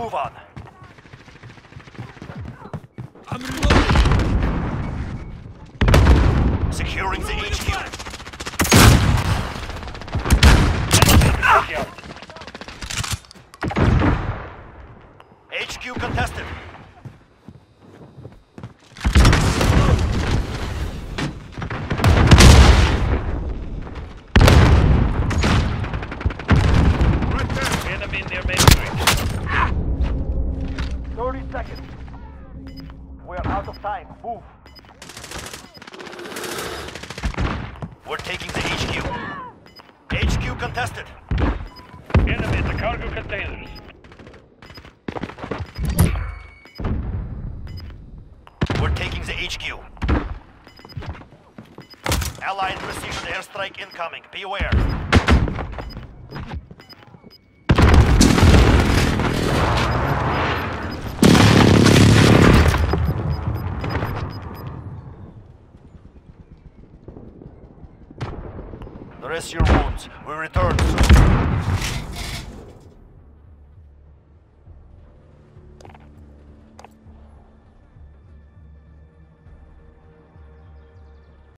move on. I'm reloading. Securing the HQ. HQ contested. Enemy near Main Street. 30 seconds. We're out of time. Move. We're taking the HQ. HQ contested. Enemy at the cargo containers. We're taking the HQ. Allied precision airstrike incoming. Be aware. Rest your wounds. We return soon.